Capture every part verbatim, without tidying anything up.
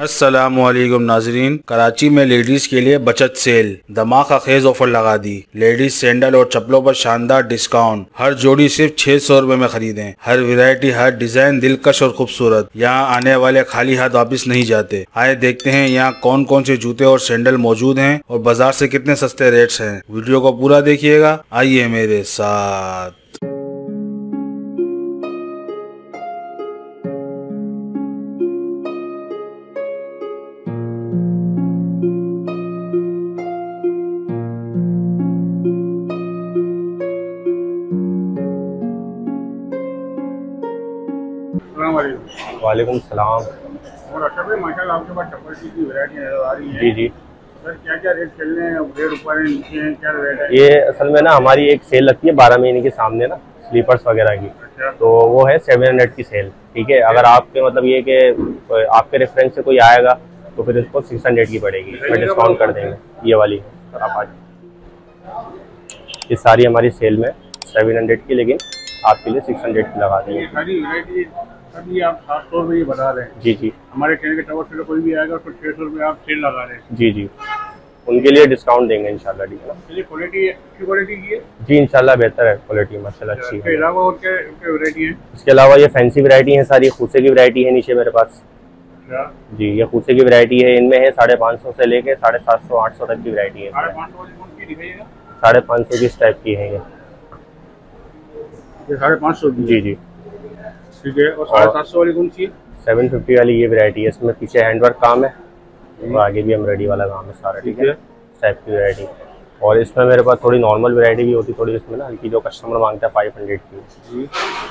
अस्सलामुअलैकुम नाजरीन, कराची में लेडीज के लिए बचत सेल धमाका खेज ऑफर लगा दी। लेडीज सैंडल और चप्पलों पर शानदार डिस्काउंट, हर जोड़ी सिर्फ छह सौ रुपए में खरीदें। हर वैरायटी, हर डिजाइन दिलकश और खूबसूरत। यहाँ आने वाले खाली हाथ वापिस नहीं जाते। आए देखते हैं यहाँ कौन कौन से जूते और सैंडल मौजूद हैं और बाजार से कितने सस्ते रेट्स हैं। वीडियो को पूरा देखिएगा, आइए मेरे साथ। वालेकुम सलाम। और अच्छा भाई, माशाल्लाह आपके पास चप्पल की वैरायटी नजर आ रही है। जी जी सर, क्या क्या रेट चल रहे हैं? रेट ऊपर है, नीचे हैं, क्या रेट है? ये असल में ना हमारी एक सेल लगती है बारह महीने के सामने ना, स्लीपर्स वगैरह की। अच्छा। तो वो है सेवन हंड्रेड की सेल। ठीक है, अगर आपके मतलब ये कि आपके रेफरेंस से कोई आएगा तो फिर इसको सिक्स हंड्रेड की पड़ेगी, फिर डिस्काउंट कर देंगे। ये वाली सर आप आज ये सारी हमारी सेल में सेवन हंड्रेड की, लेकिन आपके लिए सिक्स हंड्रेड की लगा देंगे। सारी वैरायटी अभी आप सात सौ रुपये बता रहे हैं। जी जी, हमारे चैनल के टॉवर से कोई भी आएगा उसको छः सौ रुपये आप सेल लगा रहे हैं। जी जी, उनके लिए डिस्काउंट देंगे इंशाल्लाह। ठीक है ना? चलिए, क्वालिटी अच्छी क्वालिटी की है जी, इंशाल्लाह बेहतर है क्वालिटी, माशाल्लाह अच्छी है। इसके अलावा और क्या क्या वैरायटी है? इसके अलावा ये फैंसी वैरायटी है सारी, खूसे की वैरायटी है नीचे मेरे पास। अच्छा जी, ये खूसे की वैरायटी है। इनमें है साढ़े पाँच सौ से लेके साढ़े सात सौ आठ सौ तक की वैरायटी है। साढ़े पाँच सौ वाली कौन सी दिखाइएगा? साढ़े पाँच सौ की इस टाइप की है ये। ये साढ़े पाँच सौ की? जी जी, ठीक है। और साढ़े सात सौ वाली कौन सी? सेवन फिफ्टी वाली ये वैरायटी है। इसमें पीछे हैंडवर्क काम है और आगे भी एम्ब्रॉयडरी वाला काम है सारा। ठीक है, इस टाइप की वैरायटी। और इसमें मेरे पास थोड़ी नॉर्मल वैरायटी भी होती, थोड़ी इसमें ना हल्की, जो कस्टमर मांगता है फाइव हंड्रेड की।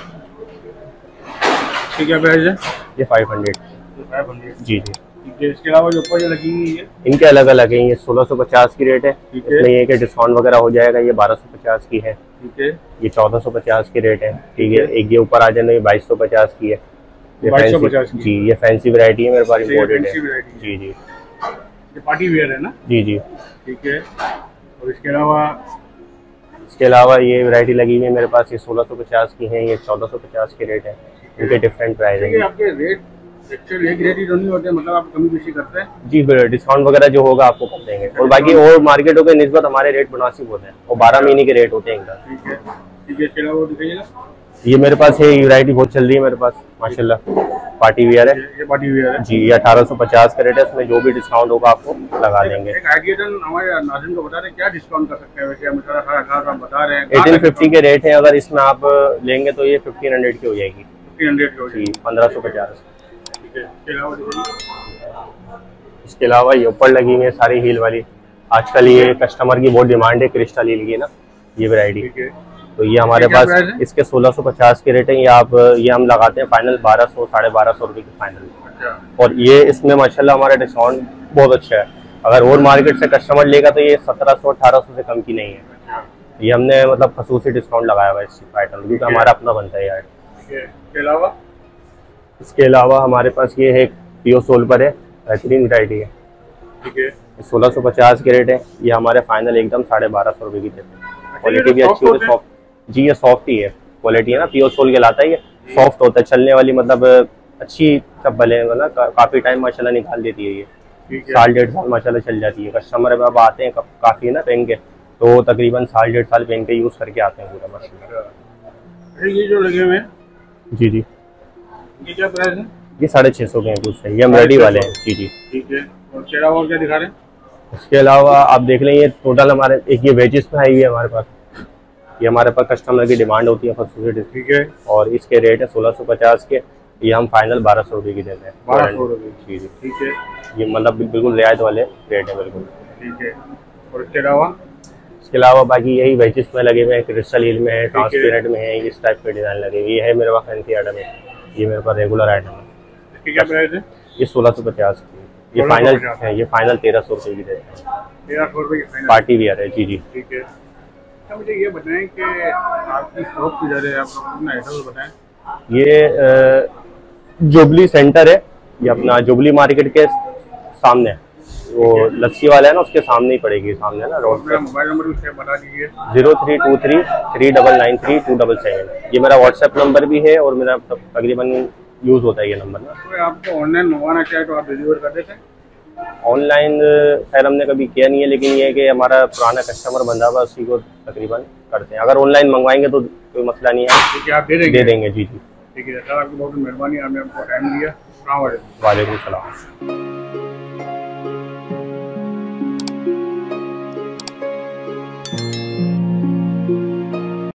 ठीक है, प्राइस है ये फाइव हंड्रेड। फाइव हंड्रेड जी जी। ठीक है। इसके अलावा जो ऊपर जो लगी हुई है इनके अलग अलग है। ये सोलह सौ पचास की रेट है। ठीक है। इसमें ये कि डिस्काउंट वगैरह हो जाएगा। ये बारह सौ पचास की है। ठीक है। ये चौदह सौ पचास की रेट है। ठीक है। एक ये ऊपर आ जाए, ये बाईस सौ पचास की है। ये बाईस सौ फैंसी पचास की? जी, ये फैंसी वैरायटी है मेरे पास, इम्पोर्टेड है। जी जी, ये पार्टी वेयर है ना? जी जी। ठीक है। और इसके अलावा इसके अलावा ये वैरायटी लगी हुई है मेरे पास। ये सोलह सौ पचास की है, ये चौदह सौ पचास की रेट है। इनके डिफरेंट प्राइस है। आपके रेट एक्चुअली एक रेट ही तो नहीं होते, मतलब आप कमी बेशी करते हैं? जी, डिस्काउंट वगैरह जो होगा आपको कर देंगे। और बाकी और मार्केटों के निस्बत हमारे रेट मुनासिब होते हैं और बारह महीने के रेट होते हैं इनका। ठीक है। ठीक है। इसके अलावा वो दिखाइएगा। ये मेरे पास है, ये वैरायटी बहुत चल रही है मेरे पास माशाल्लाह। पार्टी वियर है। ये पार्टी वियर है जी, ये अठारह सौ पचास का रेट है। इसमें जो भी डिस्काउंट होगा आपको लगा देंगे। एक आइडिया हमारे नाज़रीन को बता रहे हैं क्या डिस्काउंट कर सकते हैं? वैसे हम अठारह बता रहे हैं, एटीन फिफ्टी के रेट है। अगर इसमें आप लेंगे तो ये फिफ्टीन हंड्रेड की हो जाएगी। फिफ्टीन हंड्रेड की हो जी, पंद्रह सौ पचास। ठीक है। इसके अलावा इसके अलावा ये ऊपर लगी हुई है सारी हील वाली। आजकल ये कस्टमर की बहुत डिमांड है, क्रिस्टल हील की ना, ये वैरायटी। ठीक है। तो ये हमारे पास इसके सोलह सौ पचास के रेट है। ये आप ये हम लगाते हैं फाइनल बारह सौ साढ़े बारह सौ रुपये की फाइनल। अच्छा। और ये इसमें माशाल्लाह हमारा डिस्काउंट बहुत अच्छा है। अगर और मार्केट से कस्टमर लेगा तो ये सत्रह सौ अठारह सौ से कम की नहीं है। अच्छा। ये हमने मतलब खसूसी डिस्काउंट लगाया हुआ है इस आइटम, क्योंकि हमारा अपना बनता है यार। ठीक है। इसके अलावा इसके अलावा हमारे पास ये है पियो सोल पर है, बेहतरीन वैरायटी है। ठीक है। सोलह सौ पचास के रेट है। ये हमारे फाइनल एकदम साढ़े बारह सौ रुपये की देते हैं। क्वालिटी भी अच्छी होती है, सॉफ्ट। जी, ये सॉफ्ट ही है, क्वालिटी है ना, पियो सोल कहलाता है। ये सॉफ्ट होता है, चलने वाली, मतलब अच्छी चप्पल है, मतलब का, काफी टाइम माशाल्लाह निकाल देती है ये। साल डेढ़ साल माशाल्लाह चल जाती है। कस्टमर अब आते हैं काफी ना पहन के, तो तकरीबन साल डेढ़ साल पहन के यूज करके आते हैं पूरा माशाल्लाह। ये जो लगे हुए हैं, जी जी, ये क्या प्राइस है? ये साढ़े छः सौ के हैं कुछ, ये एम्ब्रॉयडरी वाले हैं। जी जी। ठीक है। और इसके अलावा और क्या दिखा रहे हैं? इसके अलावा आप देख लें, ये टोटल हमारे एक ये वेजेस में आई हुई है हमारे पास। ये हमारे पास कस्टमर की डिमांड होती है खसूसी। ठीक है। और इसके रेट है सोलह सौ पचास के। ये हम फाइनल बारह सौ रुपये की देते हैं। बारह सौ रुपये? जी जी। ठीक है। ये मतलब बिल्कुल रियायत वाले रेट है बिल्कुल। ठीक है। और इसके अलावा इसके अलावा बाकी यही वेजेस में लगे हुए हैं, क्रिस्टल हील में है, ट्रांसपेरेंट में है, इस टाइप के डिजाइन लगे हुए। ये है मेरे पास फैंसी आइटम है, ये मेरे पास रेगुलर आइटम है। इसकी क्या प्राइस है? ये सोलह सौ पचास की। ये फाइनल है, ये फाइनल तेरह सौ रुपये की देते हैं। तेरह सौ रुपये की फाइनल पार्टी वियर है। जी जी। ठीक है। अच्छा, मुझे ये बताएं कि आपकी शॉप किधर है, आप अपना एड्रेस बताएं। ये जुबली सेंटर है, ये अपना जुबली मार्केट के सामने है। वो लस्सी वाला है ना, उसके सामने ही पड़ेगी, सामने ना रोड पे। मोबाइल नंबर भी बता दीजिए। Zero three two three three double nine three two double seven. ये मेरा व्हाट्सएप नंबर भी है और मेरा तकरीबन यूज़ होता है ये नंबर ना। तो आपको ऑनलाइन मंगवाना चाहे तो आप डिलीवर कर देते हैं? ऑनलाइन खैर हमने कभी किया नहीं है, लेकिन ये है कि हमारा पुराना कस्टमर बंदा हुआ उसी को तकरीबन करते हैं। अगर ऑनलाइन मंगवाएंगे तो कोई मसला नहीं है, ठीक है, आप दे देंगे? दे देंगे जी जी। ठीक है सर, आपकी बहुत मेहरबानी, आपने हमको टाइम दिया। अस्सलाम वालेकुम। वालेकुम सलाम।